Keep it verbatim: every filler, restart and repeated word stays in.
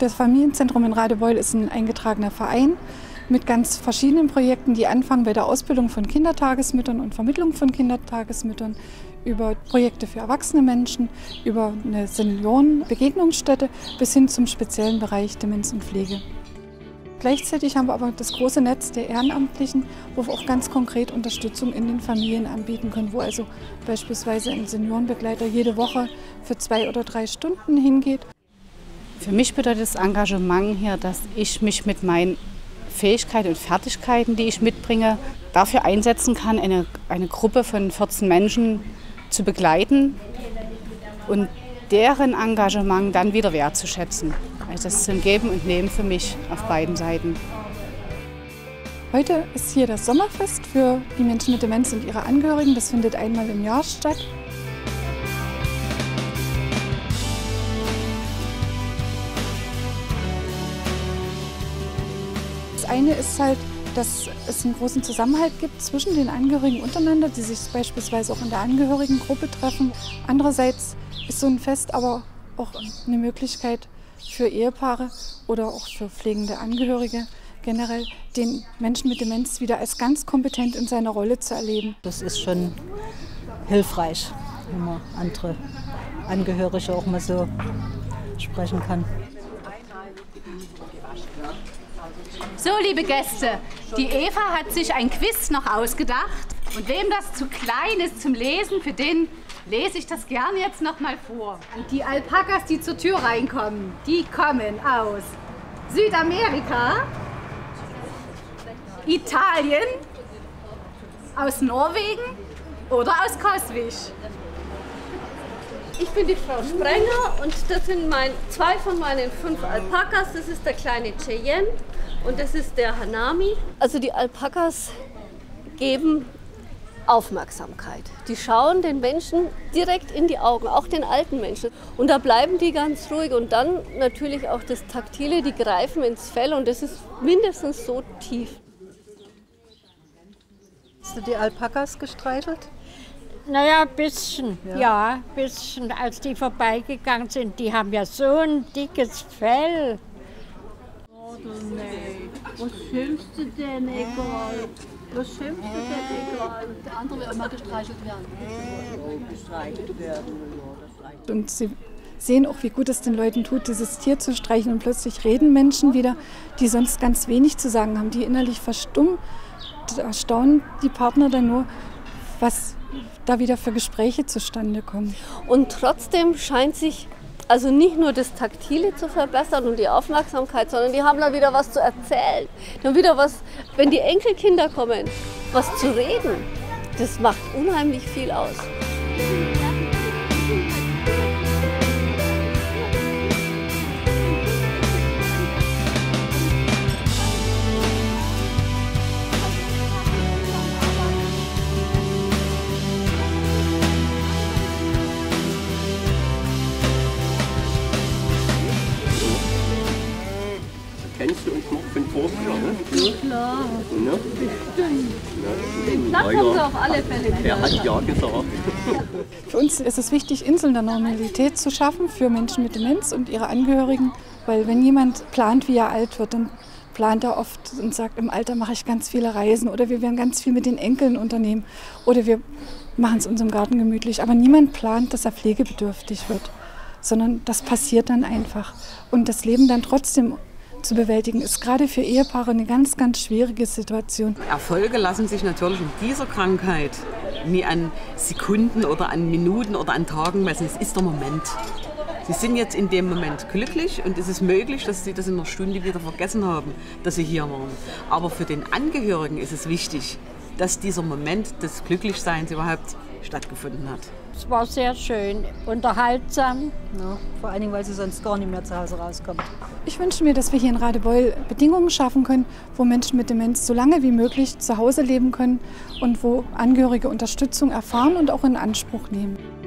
Das Familienzentrum in Radebeul ist ein eingetragener Verein mit ganz verschiedenen Projekten, die anfangen bei der Ausbildung von Kindertagesmüttern und Vermittlung von Kindertagesmüttern, über Projekte für erwachsene Menschen, über eine Seniorenbegegnungsstätte bis hin zum speziellen Bereich Demenz und Pflege. Gleichzeitig haben wir aber das große Netz der Ehrenamtlichen, wo wir auch ganz konkret Unterstützung in den Familien anbieten können, wo also beispielsweise ein Seniorenbegleiter jede Woche für zwei oder drei Stunden hingeht. Für mich bedeutet das Engagement hier, dass ich mich mit meinen Fähigkeiten und Fertigkeiten, die ich mitbringe, dafür einsetzen kann, eine, eine Gruppe von vierzehn Menschen zu begleiten und deren Engagement dann wieder wertzuschätzen. Also das ist ein Geben und Nehmen für mich auf beiden Seiten. Heute ist hier das Sommerfest für die Menschen mit Demenz und ihre Angehörigen. Das findet einmal im Jahr statt. Das eine ist halt, dass es einen großen Zusammenhalt gibt zwischen den Angehörigen untereinander, die sich beispielsweise auch in der Angehörigengruppe treffen. Andererseits ist so ein Fest aber auch eine Möglichkeit für Ehepaare oder auch für pflegende Angehörige generell, den Menschen mit Demenz wieder als ganz kompetent in seiner Rolle zu erleben. Das ist schon hilfreich, wenn man andere Angehörige auch mal so sprechen kann. So, liebe Gäste, die Eva hat sich ein Quiz noch ausgedacht. Und wem das zu klein ist zum Lesen, für den lese ich das gerne jetzt noch mal vor. Und die Alpakas, die zur Tür reinkommen, die kommen aus Südamerika, Italien, aus Norwegen oder aus Koswig. Ich bin die Frau Sprenger und das sind mein, zwei von meinen fünf Alpakas. Das ist der kleine Cheyenne und das ist der Hanami. Also die Alpakas geben Aufmerksamkeit. Die schauen den Menschen direkt in die Augen, auch den alten Menschen. Und da bleiben die ganz ruhig. Und dann natürlich auch das Taktile, die greifen ins Fell und das ist mindestens so tief. Hast du die Alpakas gestreichelt? Naja, ein bisschen, ja. ja, ein bisschen, als die vorbeigegangen sind. Die haben ja so ein dickes Fell. Oh, nee. Was schimpfst du denn, egal? Was schimpfst du denn, egal? Der andere will auch mal gestreichelt werden. Gestreichelt werden, ja. Und sie sehen auch, wie gut es den Leuten tut, dieses Tier zu streicheln. Und plötzlich reden Menschen wieder, die sonst ganz wenig zu sagen haben, die innerlich verstummen. Da erstaunen die Partner dann nur, was da wieder für Gespräche zustande kommen. Und trotzdem scheint sich also nicht nur das Taktile zu verbessern und die Aufmerksamkeit, sondern die haben dann wieder was zu erzählen. Dann wieder was, wenn die Enkelkinder kommen, was zu reden. Das macht unheimlich viel aus. Kennst du uns noch von vorher, ne? Ja, klar. Ja? Bestimmt. Den Platz haben sie auf alle Fälle wieder. Er hat ja gesagt. Für uns ist es wichtig, Inseln der Normalität zu schaffen für Menschen mit Demenz und ihre Angehörigen. Weil wenn jemand plant, wie er alt wird, dann plant er oft und sagt, im Alter mache ich ganz viele Reisen oder wir werden ganz viel mit den Enkeln unternehmen oder wir machen es uns im Garten gemütlich. Aber niemand plant, dass er pflegebedürftig wird, sondern das passiert dann einfach. Und das Leben dann trotzdem zu bewältigen, ist gerade für Ehepaare eine ganz, ganz schwierige Situation. Erfolge lassen sich natürlich in dieser Krankheit nie an Sekunden oder an Minuten oder an Tagen messen. Es ist der Moment. Sie sind jetzt in dem Moment glücklich und es ist möglich, dass Sie das in einer Stunde wieder vergessen haben, dass Sie hier waren. Aber für den Angehörigen ist es wichtig, dass dieser Moment des Glücklichseins überhaupt stattgefunden hat. Es war sehr schön, unterhaltsam. Ja, vor allen Dingen, weil sie sonst gar nicht mehr zu Hause rauskommt. Ich wünsche mir, dass wir hier in Radebeul Bedingungen schaffen können, wo Menschen mit Demenz so lange wie möglich zu Hause leben können und wo Angehörige Unterstützung erfahren und auch in Anspruch nehmen.